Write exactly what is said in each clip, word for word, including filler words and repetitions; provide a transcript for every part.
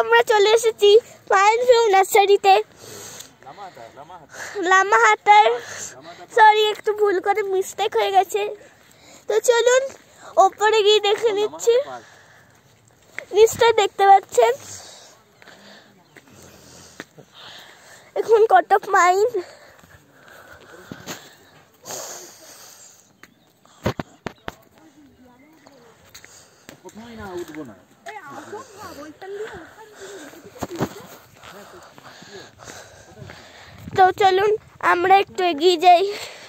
আমরা চলে এসেছি পাইন ভিউ নার্সারিতে। লামাহাটার সরি একটু ভুল করে মিস্টেক হয়ে গেছে। তো চলুন ওপরে গিয়ে দেখে নিচ্ছি। নিচটা দেখতে পাচ্ছেন এখন কত পাইন। তো চলুন আমরা একটু এগিয়ে যাই।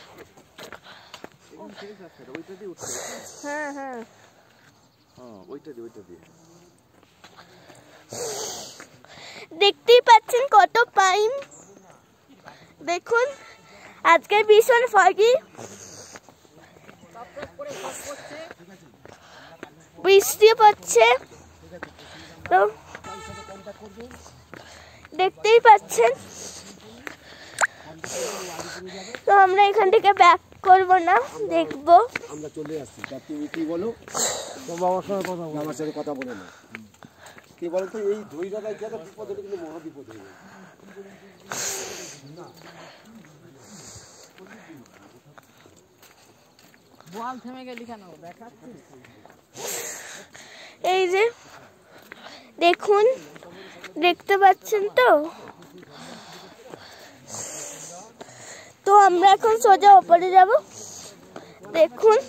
হ্যাঁ হ্যাঁ দেখতেই পাচ্ছেন কত পাইন। দেখুন আজকে ভীষণ foggy, বৃষ্টি পড়ছে। তো দেখতেই পাচ্ছেন। তো আমরা এখান থেকে ব্যাক করব না, দেখবো। আমরা চলে আসছি। তুমি কি বলো? তোমার বাবার সঙ্গে কথা বলো। আমার সাথে কথা বলে না। কি বলতো এই দুই জায়গায় যেটা বিপদ হলে কিন্তু মহা বিপদ হয়ে যায়। বল থেমে গেলি কেন? দেখাচ্ছি। এই যে দেখুন, দেখতে পাচ্ছেন তো? তো আমরা এখন সোজা উপরে যাব। দেখুন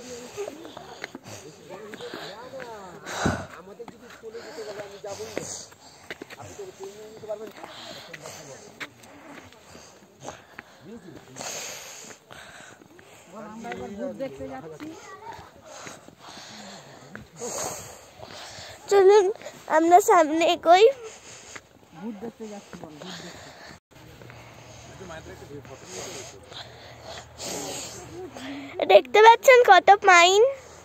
চলুন আমরা সামনে এগোই। দেখতে পাচ্ছেন কত পাইন।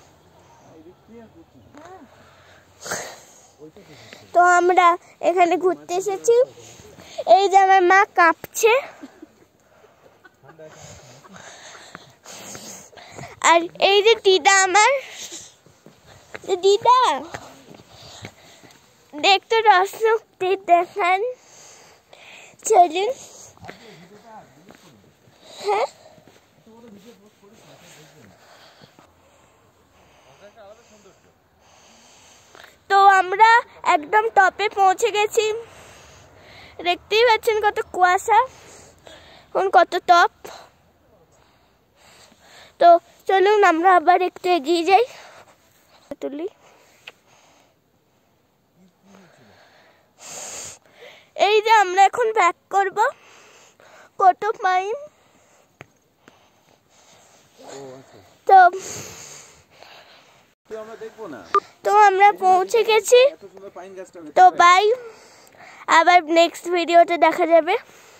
তো আমরা এখানে ঘুরতে এসেছি। এই যে আমার মা কাঁপছে, আর এই যে দিদা আমার, দিদা দেখতে রসুক্তি দেখান। চলুন। হ্যাঁ তো আমরা একদম টপে পৌঁছে গেছি। দেখতেই পাচ্ছেন কত কুয়াশা, কত টপ। তো চলুন আমরা আবার একটু এগিয়ে যাই। তুলি এই যে আমরা এখন ব্যাক করব। কত পাইন। তো তো আমরা পৌঁছে গেছি। তো বাই, আবার নেক্সট ভিডিওতে দেখা যাবে।